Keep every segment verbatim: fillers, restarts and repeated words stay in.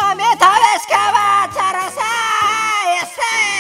あメタベスカバーチャラさーや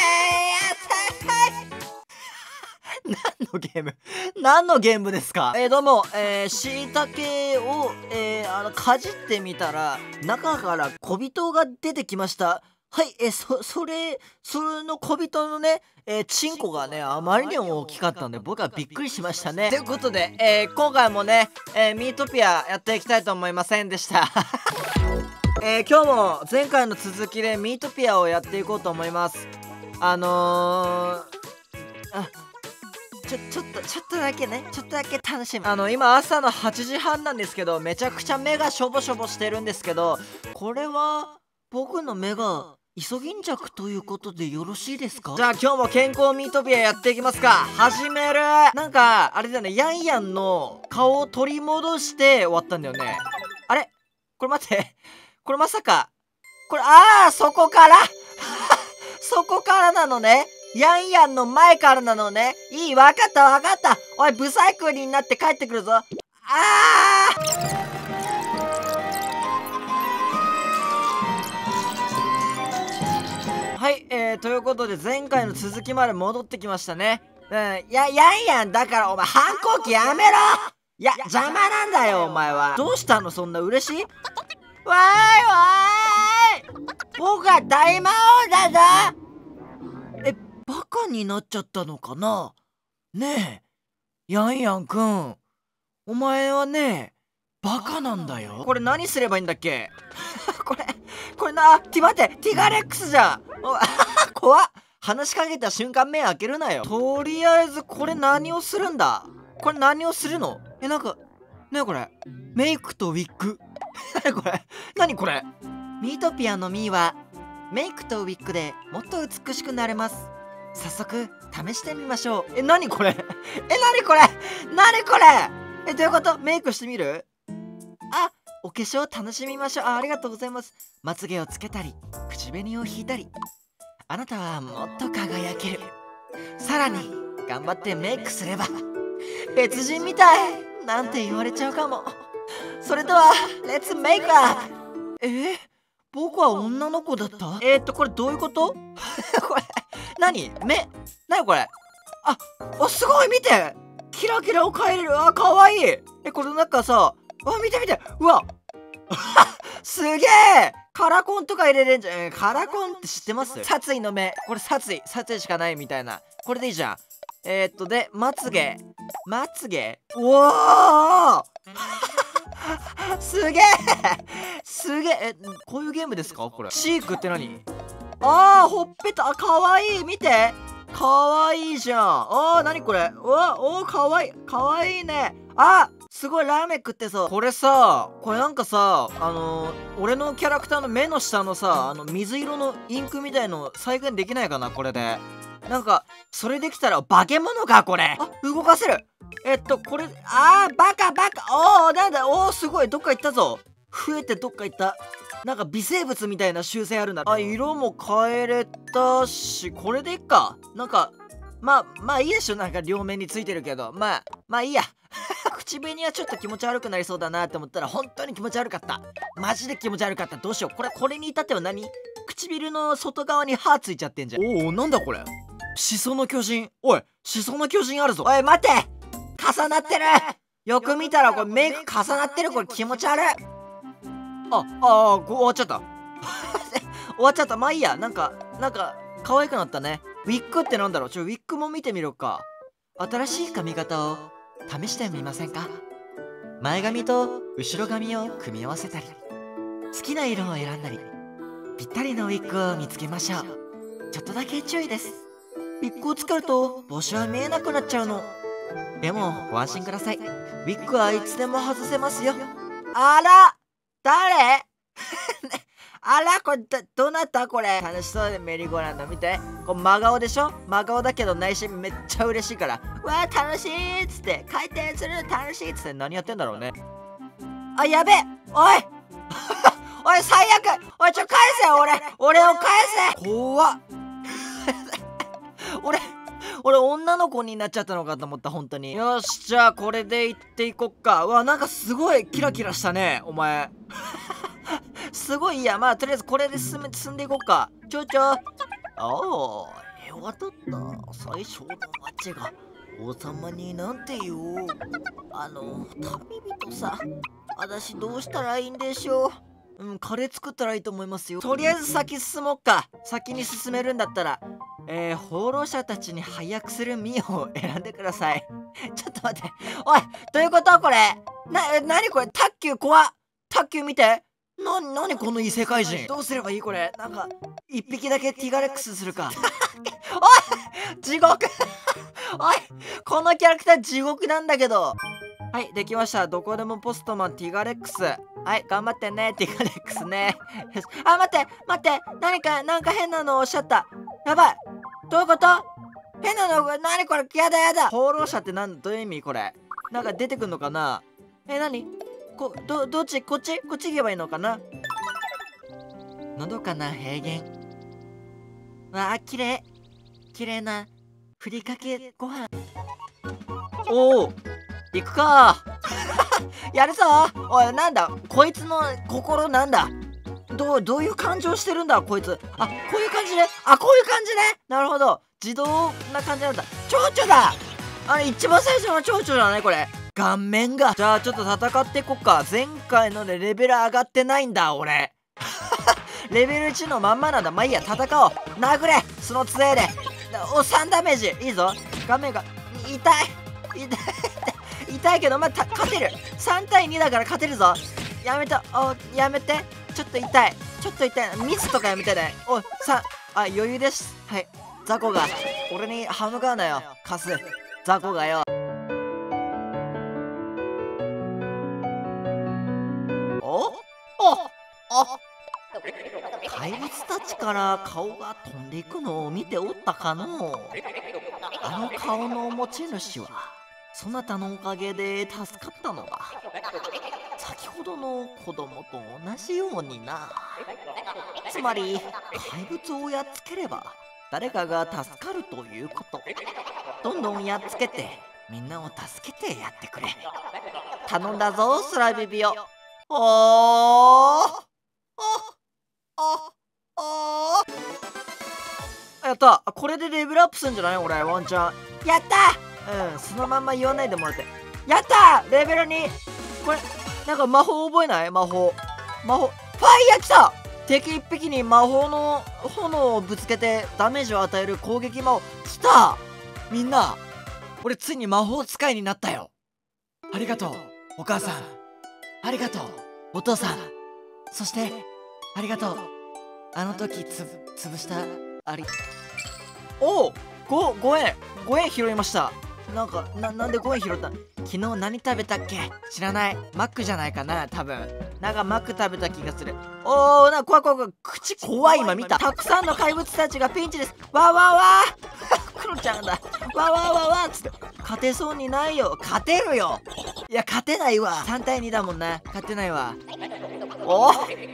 せーやせー何のゲーム何のゲームですか？えー、どうも、えー、しいたけを、えー、あの、かじってみたら、中から小人が出てきました。はい、えー、そ、それ、それの小人のね、えー、チンコがね、あまりにも大きかったんで、僕はびっくりしましたね。ということで、えー、今回もね、えー、ミートピアやっていきたいと思いませんでした。えー、今日も前回の続きでミートピアをやっていこうと思います。あのー、あ、ちょ、ちょっと、ちょっとだけね、ちょっとだけ楽しみ。あの、今朝のはちじはんなんですけど、めちゃくちゃ目がしょぼしょぼしてるんですけど、これは、僕の目が、イソギンチャクということでよろしいですか？じゃあ今日も健康ミートピアやっていきますか。始める。なんか、あれだよね、ヤンヤンの顔を取り戻して終わったんだよね。あれこれ待って。これまさか、これ、ああ、そこからそこからなのね。ヤンヤンの前からなのね。いい、わかったわかった。おい、ブサイクになって帰ってくるぞ。ああはい、えー、ということで前回の続きまで戻ってきましたね。うん、や、ヤンヤンだからお前反抗期やめろ。いや、邪魔なんだよお前は。どうしたのそんな嬉しい？わーいわーい、僕は大魔王だぞ。え、バカになっちゃったのかな？ねえ、ヤンヤンくん、お前はね、バカなんだよ。これ何すればいいんだっけ？これ、これな、ティ待って、ティガレックスじゃん。怖っ。話しかけた瞬間目開けるなよ。とりあえずこれ何をするんだ？これ何をするの？え、なんか、ねえこれ、メイクとウィッグ。なにこれ？なにこれ？ミートピアのミーはメイクとウィッグでもっと美しくなれます。早速試してみましょう。え、なにこれ？え、なにこれ？なにこれ？え、どういうこと？メイクしてみる？あ、お化粧楽しみましょう。あ、ありがとうございます。まつげをつけたり口紅を引いたり、あなたはもっと輝ける。さらに頑張ってメイクすれば別人みたいなんて言われちゃうかも。それではレッツメイクアップ。えー、僕は女の子だった？えーっとこれどういうこと？これ何？目？何これ？あ、あ、すごい見て、キラキラを変えれる。あ、かわいい。え、これなんかさ、あ、見て見て、うわすげえ、カラコンとか入れれんじゃん。カラコンって知ってます？殺意の目。これ殺意殺意しかないみたいな。これでいいじゃん。えー、っとでまつげまつげ、うわーすげえすげえ。え、こういうゲームですかこれ？チークって何？あー、ほっぺた。あ、かわいい。見て、かわいいじゃん。あー、なにこれ？うわ、おー、かわいいかわいいね。あ、すごいラーメン食ってそう。これさ、これなんかさ、あのー、俺のキャラクターの目の下のさ、あの水色のインクみたいの再現できないかなこれで。なんかそれできたら化け物かこれ。あ、動かせる。えっとこれ、あー、バカバカ。おー、なんだ、おー、すごい、どっか行ったぞ。増えてどっか行った。なんか微生物みたいな習性あるな。あ、色も変えれたし、これでいっか。なんかまあまあいいでしょ。なんか両面についてるけど、まあまあいいや。口紅はちょっと気持ち悪くなりそうだなって思ったら本当に気持ち悪かった。マジで気持ち悪かった。どうしよう。これこれに至っては何？唇の外側に歯ついちゃってんじゃん。おお、なんだこれ？シソの巨人。おい、シソの巨人あるぞ。おい待て、重なってる。よく見たらこれメイク重なってる。これ気持ち悪い。あああ、終わっちゃった終わっちゃった。まあいいや。なんかなんか可愛くなったね。ウィッグってなんだろう。ちょウィッグも見てみろか。新しい髪型を試してみませんか？前髪と後ろ髪を組み合わせたり、好きな色を選んだり、ぴったりのウィッグを見つけましょう。ちょっとだけ注意です。ウィッグをつけると帽子は見えなくなっちゃうの。でもご安心ください。ウィッグはいつでも外せますよ。あら、誰？あら、これ ど, どなたこれ？楽しそうでメリーゴーランド見て。これ真顔でしょ？真顔だけど内心めっちゃ嬉しいから、うわー楽しいっつって、回転する楽しいっつって何やってんだろうね。あ、やべえ、おいおい最悪、おいちょ返せよ、俺俺を返せ。怖っ俺俺女の子になっちゃったのかと思った。本当に。よし、じゃあこれで行っていこっか。うわ、なんかすごいキラキラしたねお前すごいいいや。まあとりあえずこれで進め進んでいこうか。ちょちょ。ああ、へわたった最初の町が王様になんて言おう。あの旅人さ、私どうしたらいいんでしょう。うん、カレー作ったらいいと思いますよ。とりあえず先進もうか。先に進めるんだったら、えー、放浪者たちに配役するミを選んでください。ちょっと待って。おい、どういうことこれ。な、なにこれ、卓球怖っ。卓球見て。な、なにこの異世界人。どうすればいいこれ。なんか、一匹だけティガレックスするか。おい地獄おいこのキャラクター地獄なんだけど。はい、できました。どこでもポストマンティガレックス。はい、頑張ってね、ティガレックスね。よし。あ、待って、待って。何か、なんか変なのおっしゃった。やばい。どういうこと？変なの、なにこれ、やだやだ。放浪者ってなん、どういう意味これ。なんか出てくんのかな？え、なに？こ、ど、どっち？こっち？こっち行けばいいのかな？のどかな平原。わあ、きれい。きれいな、ふりかけご飯。おお、行くかやるぞ。おい、なんだこいつの心なんだ。どう、どういう感情してるんだこいつ。あ、こういう感じね。あ、こういう感じね。なるほど。自動な感じなんだ。蝶々だ。あれ、一番最初の蝶々だね、これ。顔面が。じゃあ、ちょっと戦っていこっか。前回のでレベル上がってないんだ、俺。レベルいちのまんまなんだ。まあいいや、戦おう。殴れその杖で。お、さんダメージ。いいぞ。画面が、痛い。痛い。痛いけど、まあ、勝てる。さんたいにだから勝てるぞ。やめた。お、やめて。ちょっと痛い。ちょっと痛い。ミスとかやめてね。おい、さん、あ、余裕です。はい。雑魚が、俺に歯向かうなよ。カス。雑魚がよ。おおお怪物たちから顔が飛んでいくのを見ておったかのう。あの顔の持ち主はそなたのおかげで助かったのだ。先ほどの子供と同じようにな。つまり怪物をやっつければ誰かが助かるということ。どんどんやっつけてみんなを助けてやってくれ。頼んだぞスラビビオ。おーおおやった。これでレベルアップするんじゃない？俺ワンチャンやった。うん、そのまんま言わないでもらってやった。レベルに。これなんか魔法覚えない？魔法魔法ファイヤー来た。敵一匹に魔法の炎をぶつけてダメージを与える攻撃魔法来た。みんな俺ついに魔法使いになったよ。ありがとうお母さん、ありがとうお父さん、そしてありがとうあの時つ潰したあり。おお、ご、ごえんごえん拾いました。なんかな、なんでごえん拾った？昨日何食べたっけ？知らない。マックじゃないかな多分。なんかマック食べた気がする。おお、なんか怖い怖い怖い。口怖い。今見た。たくさんの怪物たちがピンチです。わわわクロちゃんだ。わわわわつって勝てそうにないよ。勝てるよ。いや勝てないわ。さんたいにだもんな。勝てないわ。おお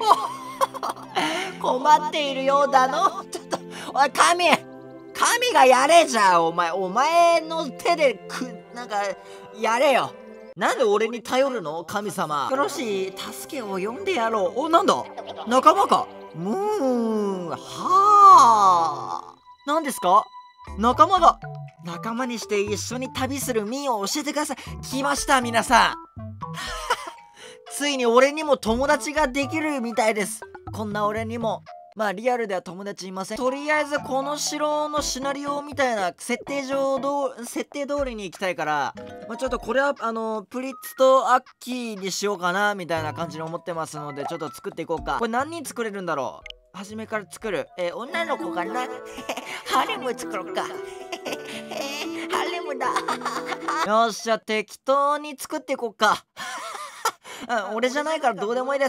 困っているようだの。ちょっとおい神神がやれじゃあ。お前お前の手でくなんかやれよ。なんで俺に頼るの神様。よろしい助けを呼んでやろう。お、なんだ仲間か。ムーンはあ何ですか。仲間だ。仲間にして一緒に旅するミーを教えてください。来ました皆さんついに俺にも友達ができるみたいです。こんな俺にも。まあリアルでは友達いません。とりあえずこの城のシナリオみたいな設定上どう設定通りに行きたいから、まあ、ちょっとこれはあのプリッツとアッキーにしようかなみたいな感じに思ってますので、ちょっと作っていこうか。これ何人作れるんだろう。初めから作る。えー、女の子かなハレム作ろうかハレムだよっしゃ適当に作っていこうか俺じゃないからどうでもいいです。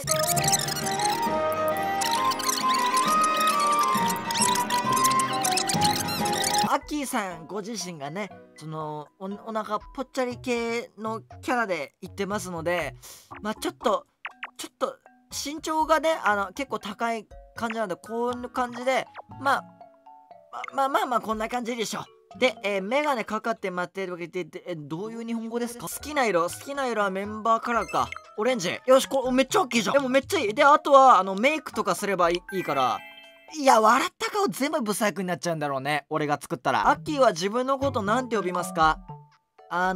アッキーさんご自身がね、その お, お腹ぽっちゃり系のキャラで言ってますので、まあちょっとちょっと身長がねあの結構高い感じなんで、こういう感じでまあまあまあまあこんな感じでしょ。 で、えー、メガネかかって待ってるわけで、でえどういう日本語ですか？好きな色好きな色はメンバーカラーか。オレンジ。よし、これめっちゃ大きいじゃん。でもめっちゃいい。で、あとはあのメイクとかすればいい、いいから。いや、笑った顔全部ブサイクになっちゃうんだろうね、俺が作ったら。アッキーは自分のことなんて呼びますか？あ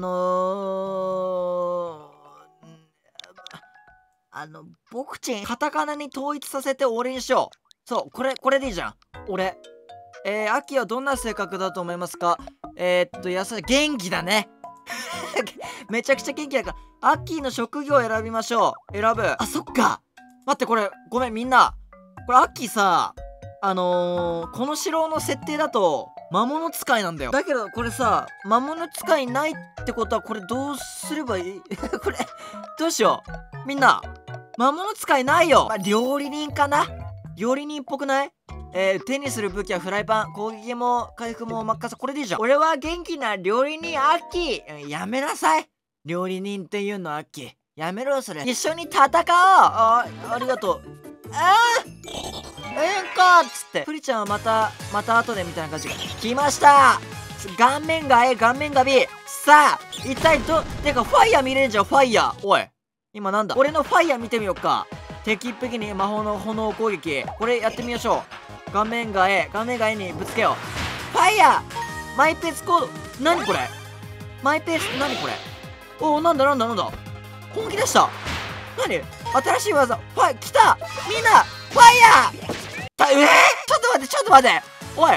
のー、あの僕ちんカタカナに統一させて俺にしよう。そう、これこれでいいじゃん。俺えー、アッキーはどんな性格だと思いますか？えー、っと優しい、元気だね。めちゃくちゃ元気だから、アッキーの職業を選びましょう。選ぶ。あ、そっか。待って、これごめんみんな、これアッキーさ、あのー、この城の設定だと魔物使いなんだよ。だけどこれさ、魔物使いないってことは、これどうすればいい？これどうしよう。みんな魔物使いないよ。まあ、料理人かな。料理人っぽくない？えー、手にする武器はフライパン、攻撃も回復も任せ。これでいいじゃん。俺は元気な料理人アッキー。やめなさい、料理人っていうの。アッキーやめろそれ。一緒に戦おう。あありがとう。あーえんかっつって、プリちゃんはまたまた後でみたいな感じ。来ました。顔面が A 顔面が B。 さあ一体どてかファイヤー見れんじゃん。ファイヤー、おい今なんだ。俺のファイヤー見てみよっか。敵一匹に魔法の炎攻撃、これやってみましょう。画面が A 画面が A にぶつけよう。ファイヤーマイペースコード。何これ、マイペース、何これ。おお、なんだなんだなんだ、本気出した。何新しい技。ファイ来た。みんなファイヤーたえー、ちょっと待ってちょっと待って、おい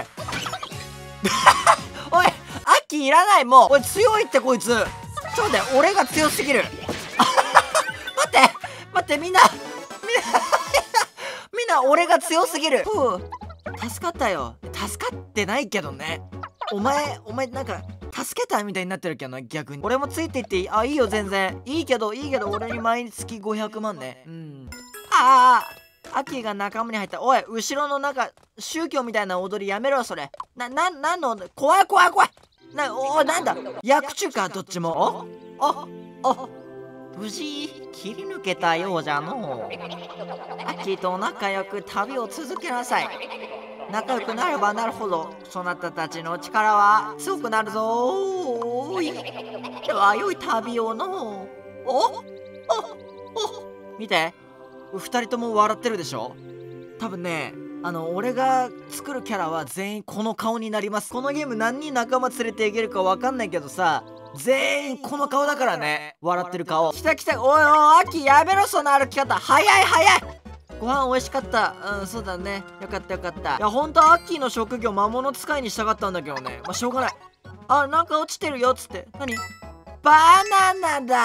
おい、アッキーいらない。もうおい強いってこいつ。ちょっと待って、俺が強すぎる。待って待って、みんなみんなみんな俺が強すぎる。ふう、助かったよ。助かってないけどね。お前お前なんか助けたみたいになってるけどな。逆に俺もついていっていい？あ、いいよ全然いいけどいいけど俺に毎月ごひゃくまんね。うん。ああ、アキが仲間に入った。おい、後ろのなんか宗教みたいな踊りやめろそれ。な、な、なんの怖い怖い怖い。な、お、なんだ薬中かどっちも。おおお、無事切り抜けたようじゃのう。アキと仲良く旅を続けなさい。仲良くなればなるほどそなたたちの力は強くなるぞーい。では良い旅をのう。おおお、見て、ふたりとも笑ってるでしょ。多分ね、あの俺が作るキャラは全員この顔になります。このゲーム何人仲間連れていけるか分かんないけどさ、全員この顔だからね。笑ってる顔。来た来た。おいおいアキやめろその歩き方。早い早い。ご飯美味しかった。うん、そうだね。よかったよかった。いやほんとアッキーの職業魔物使いにしたかったんだけどね。まあしょうがない。あ、なんか落ちてるよっつって。何？バナナだ。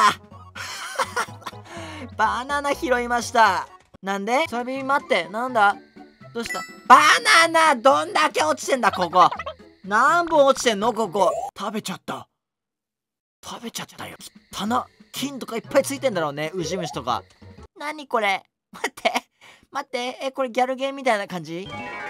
バナナ拾いました。なんで？それ待って、なんだ？どうした？バナナどんだけ落ちてんだここ。何本落ちてんのここ。食べちゃった。食べちゃったよ。棚金とかいっぱいついてんだろうね。ウジ虫とか。何これ。待って待って、えこれギャルゲーみたいな感じ。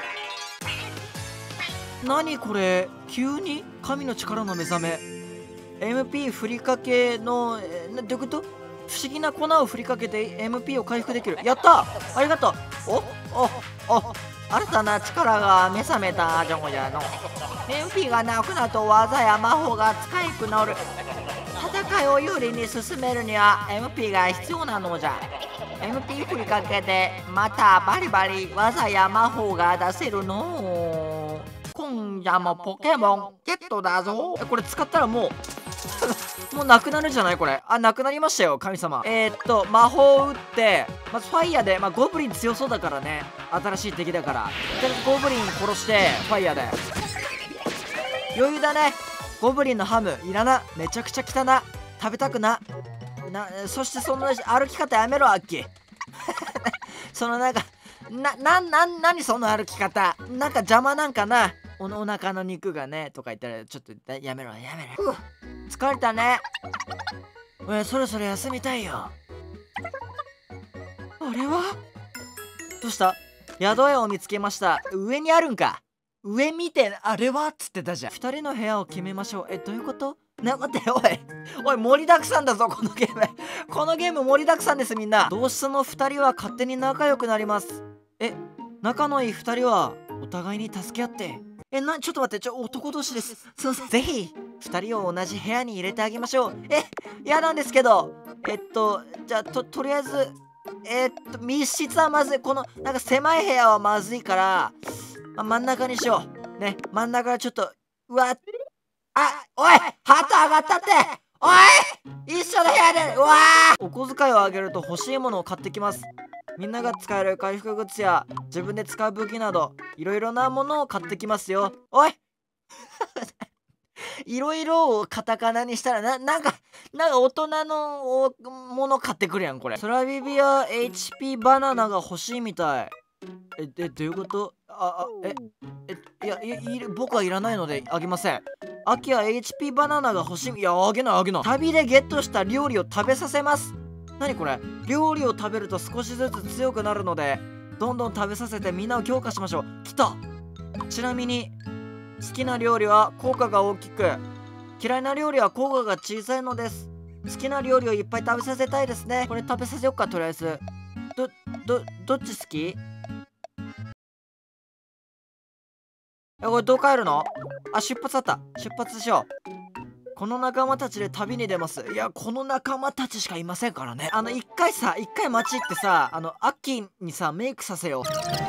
何これ、急に神の力の目覚め。 エムピー ふりかけのえなどういうこと。不思議な粉を振りかけて エムピー を回復できる。やった、ありがとう。おおお、新たな力が目覚めたじゃんじゃの。 エムピー がなくなると技や魔法が使いくなる。戦いを有利に進めるには エムピー が必要なのじゃ。 エムピー 振りかけてまたバリバリ技や魔法が出せるの。今夜もポケモンゲットだぞ。これ使ったらもうもうなくなるんじゃないこれ。あ、なくなりましたよ神様。えー、っと魔法を打って、まずファイヤーで、まあ、ゴブリン強そうだからね、新しい敵だから。でゴブリン殺してファイヤーで余裕だね。ゴブリンのハムいらな。めちゃくちゃ汚な。食べたくな。な、そしてその歩き方やめろアッキー。そのなんかな、な、な、なにその歩き方。なんか邪魔なんかな。おお腹の肉がねとか言ったらちょっとやめろやめろ。疲れたね。えそろそろ休みたいよ。あれはどうした。宿屋を見つけました。上にあるんか。上見てあれはっつってたじゃん。ふたりの部屋を決めましょう。えどういうこと。な、待っておいおい、盛りだくさんだぞこのゲーム。このゲーム盛りだくさんですみんな。同室のふたりは勝手に仲良くなります。え仲のいいふたりはお互いに助け合って。 え、な、ちょっと待って、ちょ、男同士です。すいません。ぜひ、二人を同じ部屋に入れてあげましょう。え、嫌なんですけど。えっと、じゃあ、と、とりあえず、えっと、密室はまずい。この、なんか狭い部屋はまずいから、ま、真ん中にしよう。ね、真ん中はちょっと、うわ、あ、おいハート上がったって、おい一緒の部屋で、うわー、お小遣いをあげると欲しいものを買ってきます。みんなが使える回復グッズや自分で使う武器などいろいろなものを買ってきますよ。おいいろいろをカタカナにしたらな、なんかなんか大人のもの買ってくるやんこれ。空ビビや エイチピー バナナが欲しいみたい。え、え、どういうこと？あ、あ、え、え、いや、い、いる、僕はいらないのであげません。アキは エイチピー バナナが欲しい。いや、あげないあげない。旅でゲットした料理を食べさせます。何これ？料理を食べると少しずつ強くなるので、どんどん食べさせてみんなを強化しましょう。来た。ちなみに、好きな料理は効果が大きく、嫌いな料理は効果が小さいのです。好きな料理をいっぱい食べさせたいですね。これ食べさせよっか、とりあえず。ど、ど、どっち好き？え、これどう帰るの？あ、出発だった。出発しよう。この仲間たちで旅に出ます。いや、この仲間たちしかいませんからね。あの、一回さ、一回街行ってさ、あの、アッキーにさ、メイクさせよう。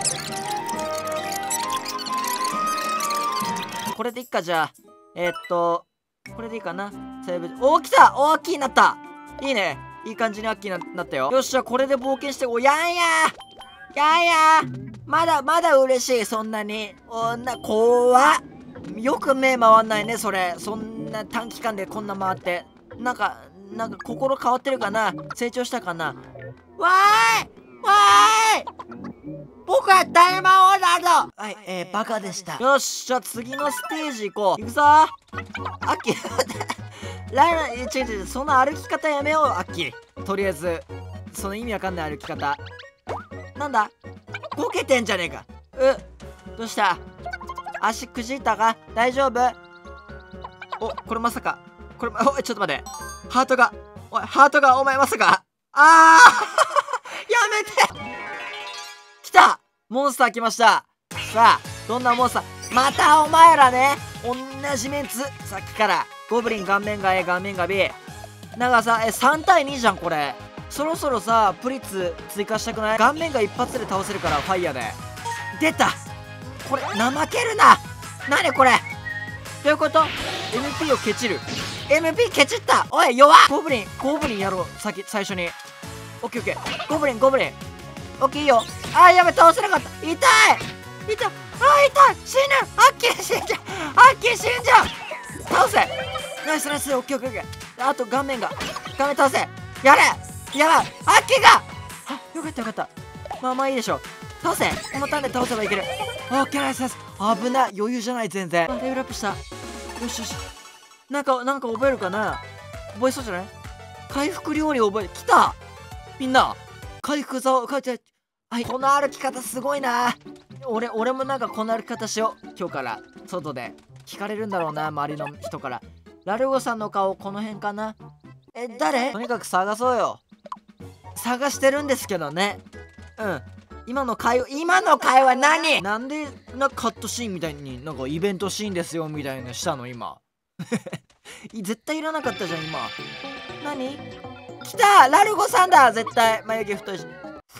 これでいっか、じゃあ。えー、っと、これでいいかな。セーブ。おー、来た！おー、アッキーになった！いいね。いい感じにアッキーになったよ。よっしゃ、これで冒険して、お、やんやーやんやーまだ、まだ嬉しい、そんなに。おんな、怖っ。よく目回んないね、それ。そんな短期間でこんな回って。なんか、なんか心変わってるかな？成長したかな？わーいわーい僕は大魔王だぞ。はい、えー、バカでした。よし、じゃあ次のステージ行こう。行くぞー。アッキー。ライナー、違う違う、その歩き方やめよう、アッキー。とりあえず、その意味わかんない歩き方。なんだ？こけてんじゃねえか。う、どうした？足くじったか？大丈夫？お、これまさか。これ、おい、ちょっと待って。ハートが、おい、ハートが、お前まさか。あーやめて来たモンスター来ました。さあ、どんなモンスター？またお前らね。同じメンツ。さっきから。ゴブリン、顔面が A、顔面が B。なんかさ、え、さんたいにじゃん、これ。そろそろさ、プリッツ追加したくない？顔面が一発で倒せるから、ファイヤーで。出た！これ、怠けるな！なにこれ？どういうこと？ エムピー をケチる。エムピー ケチった！おい、弱っ！ゴブリン、ゴブリンやろう、先、最初に。オッケーオッケー。ゴブリン、ゴブリン。オッケー、いいよ。あー、やべ、倒せなかった。痛い！痛い！あー、痛い！死ぬ！アッキー死んじゃう！アッキー死んじゃう！倒せ！ナイスナイス、オッケーオッケーオッケー。あと、顔面が。顔面倒せ！やれ！やばい！アッキーが！あ、よかったよかった。まあまあいいでしょう。倒せ！このターンで倒せばいける。オッケーナイスナイス。危ない。余裕じゃない、全然。あ、レベルアップした。よしよし。なんか、なんか覚えるかな？覚えそうじゃない？回復料理覚え、来た！みんな、回復座を書いて、はい、この歩き方すごいな。俺、俺もなんかこの歩き方しよう。今日から、外で。聞かれるんだろうな、周りの人から。ラルゴさんの顔、この辺かな？え、誰？とにかく探そうよ。探してるんですけどね。うん。今の会話、今の会話何？なんで、な、カットシーンみたいに、なんかイベントシーンですよ、みたいなしたの、今。絶対いらなかったじゃん、今。何？来た！ラルゴさんだ！絶対。眉毛太いし。ふわ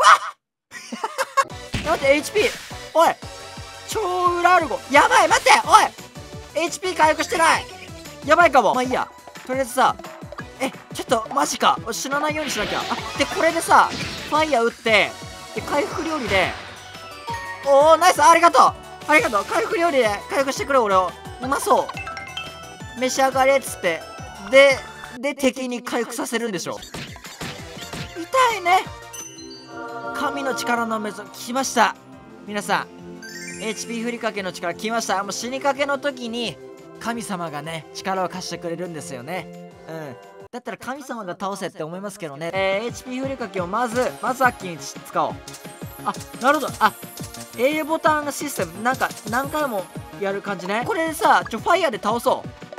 っ待って、エイチピー！ おい！超ラルゴ！やばい！待って！おい！ エイチピー 回復してない！やばいかも。まあいいや。とりあえずさ、え、ちょっと、マジか。死なないようにしなきゃ。あ、で、これでさ、ファイヤー打って、で、回復料理で、おー、ナイス！ありがとう！ありがとう！回復料理で回復してくれ、俺を。うまそう。召し上がれっつって。で、で、敵に回復させるんでしょ。痛いね。神の力のメソ来ました。皆さん エイチピー ふりかけの力来ました。もう死にかけの時に神様がね力を貸してくれるんですよね。うんだったら神様が倒せって思いますけどね。えー、エイチピー ふりかけをまずまずアッキーに使おう。あ、なるほど。あ、 A ボタンシステムなんか何回もやる感じね。これでさ、ちょファイヤーで倒そう。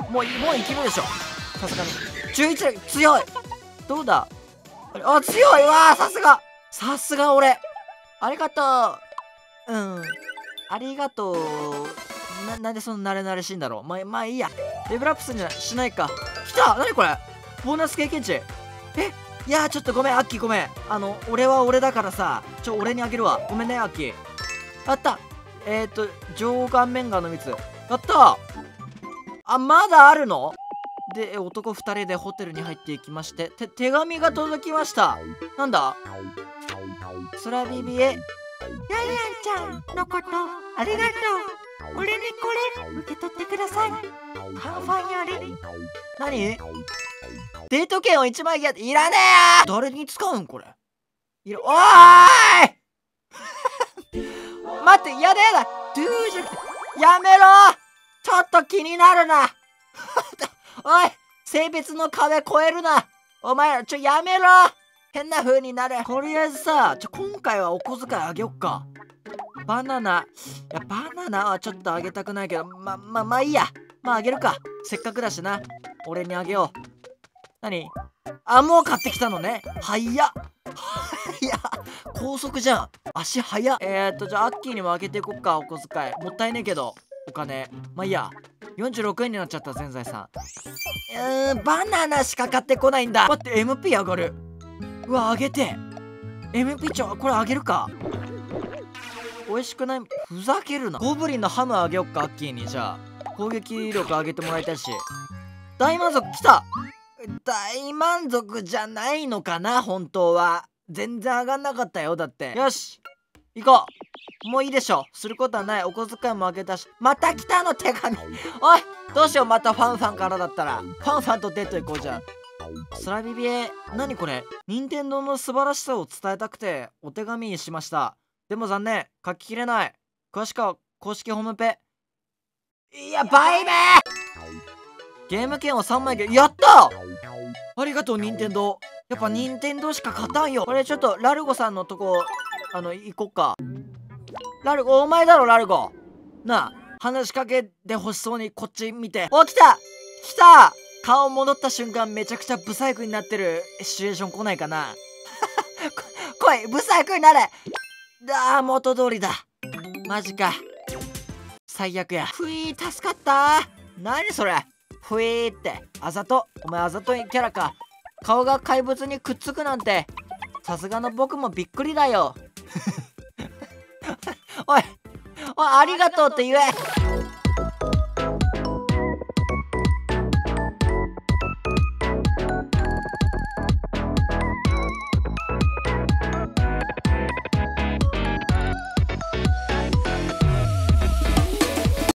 もうもういけるでしょ、さすがに。じゅういちだけ強い。どうだ？あ、強いわー、さすがさすが俺。ありがとう。うん。ありがとう。 な、なんでそんな慣れ慣れしいんだろう。まあ、まあいいや。レベルアップするんじゃないしないか。来た！何これ？ボーナス経験値。え、いやー、ちょっとごめん、アッキーごめん。あの、俺は俺だからさ、ちょ、俺にあげるわ。ごめんね、アッキー。あった。えっと、上顔面がの蜜。やったあ、まだあるの？で、男ふたりでホテルに入っていきまして、て、手紙が届きました。なんだ？空ビビへ。ヤンヤンちゃんのこと、ありがとう。俺にこれ、受け取ってください。ファンファンより。何？デート券をいちまいやって、いらねえよ！誰に使うんこれ。いら、おーい待って、やだやだドゥーじゃなくて、やめろちょっと気になるなおい性別の壁越えるなお前ら、ちょ、やめろ変な風になる。とりあえずさ、ちょ、今回はお小遣いあげよっか。バナナ。いや、バナナはちょっとあげたくないけど、ま、ま、まあいいや。まああげるか。せっかくだしな。俺にあげよう。何？あ、もう買ってきたのね。早っ。いや、高速じゃん。足早っ。えーっと、じゃあ、アッキーにもあげていこっか、お小遣い。もったいねえけど、お金。まあいいや。よんじゅうろくえんになっちゃった、全財産。うーん、バナナしか買ってこないんだ。待って、エムピー 上がる。うわ、あげて。エムピー ちょ、これあげるか。美味しくない？ふざけるな。ゴブリンのハムあげよっか、アッキーに。じゃあ、攻撃力上げてもらいたいし。大満足来た。大満足じゃないのかな、本当は。全然上がんなかったよ、だって。よし行こう。もういいでしょ。することはない。お小遣いもあげたし。また来たの手紙おいどうしよう、またファンファンからだったら。ファンファンとデート行こうじゃん。スラビビエ、何これ？任天堂の素晴らしさを伝えたくてお手紙にしました。でも残念、書ききれない。詳しくは公式ホームペ。いや、バイベーゲーム券をさんまいゲやったありがとう、任天堂。やっぱ任天堂しか勝たんよ。これちょっとラルゴさんのとこ、あの、行こっか。ラルゴ、お前だろ、ラルゴ。なあ、話しかけて欲しそうにこっち見て。お、来た来た顔戻った瞬間めちゃくちゃブサイクになってるシチュエーション来ないかな来い、ブサイクになれ。あー、元通りだ。マジか。最悪や。ふいー、助かったー。何それ。ふいーって。あざと。お前あざといキャラか。顔が怪物にくっつくなんて。さすがの僕もびっくりだよ。おい。おい、ありがとうって言え。